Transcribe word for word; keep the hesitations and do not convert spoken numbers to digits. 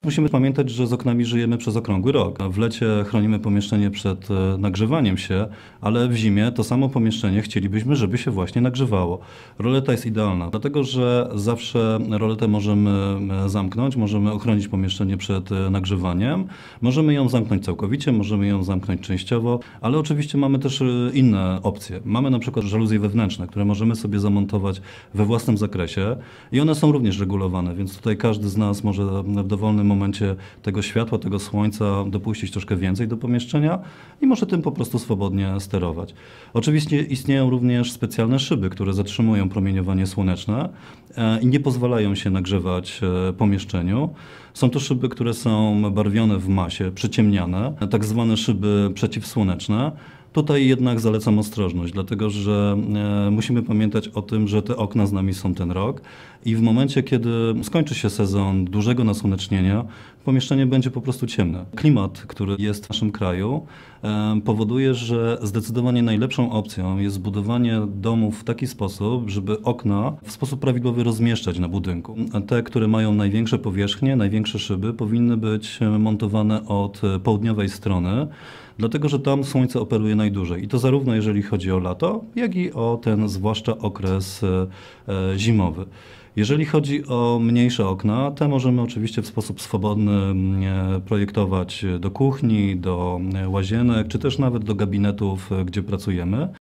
Musimy pamiętać, że z oknami żyjemy przez okrągły rok. W lecie chronimy pomieszczenie przed e, nagrzewaniem się, ale w zimie to samo pomieszczenie chcielibyśmy, żeby się właśnie nagrzewało. Roleta jest idealna, dlatego że zawsze roletę możemy e, zamknąć, możemy ochronić pomieszczenie przed e, nagrzewaniem. Możemy ją zamknąć całkowicie, możemy ją zamknąć częściowo, ale oczywiście mamy też e, inne opcje. Mamy na przykład żaluzje wewnętrzne, które możemy sobie zamontować we własnym zakresie i one są również regulowane, więc tutaj każdy z nas może w dowolnym momencie tego światła, tego słońca dopuścić troszkę więcej do pomieszczenia i może tym po prostu swobodnie sterować. Oczywiście istnieją również specjalne szyby, które zatrzymują promieniowanie słoneczne e, i nie pozwalają się nagrzewać e, pomieszczeniu. Są to szyby, które są barwione w masie, przyciemniane, tak zwane szyby przeciwsłoneczne. Tutaj jednak zalecam ostrożność, dlatego że e, musimy pamiętać o tym, że te okna z nami są ten rok i w momencie, kiedy skończy się sezon dużego nasłonecznienia, pomieszczenie będzie po prostu ciemne. Klimat, który jest w naszym kraju, e, powoduje, że zdecydowanie najlepszą opcją jest zbudowanie domów w taki sposób, żeby okna w sposób prawidłowy rozmieszczać na budynku. Te, które mają największe powierzchnie, największe szyby, powinny być montowane od południowej strony, dlatego że tam słońce operuje najdłużej. I to zarówno jeżeli chodzi o lato, jak i o ten zwłaszcza okres e, e, zimowy. Jeżeli chodzi o mniejsze okna, te możemy oczywiście w sposób swobodny e, projektować do kuchni, do łazienek, czy też nawet do gabinetów, e, gdzie pracujemy.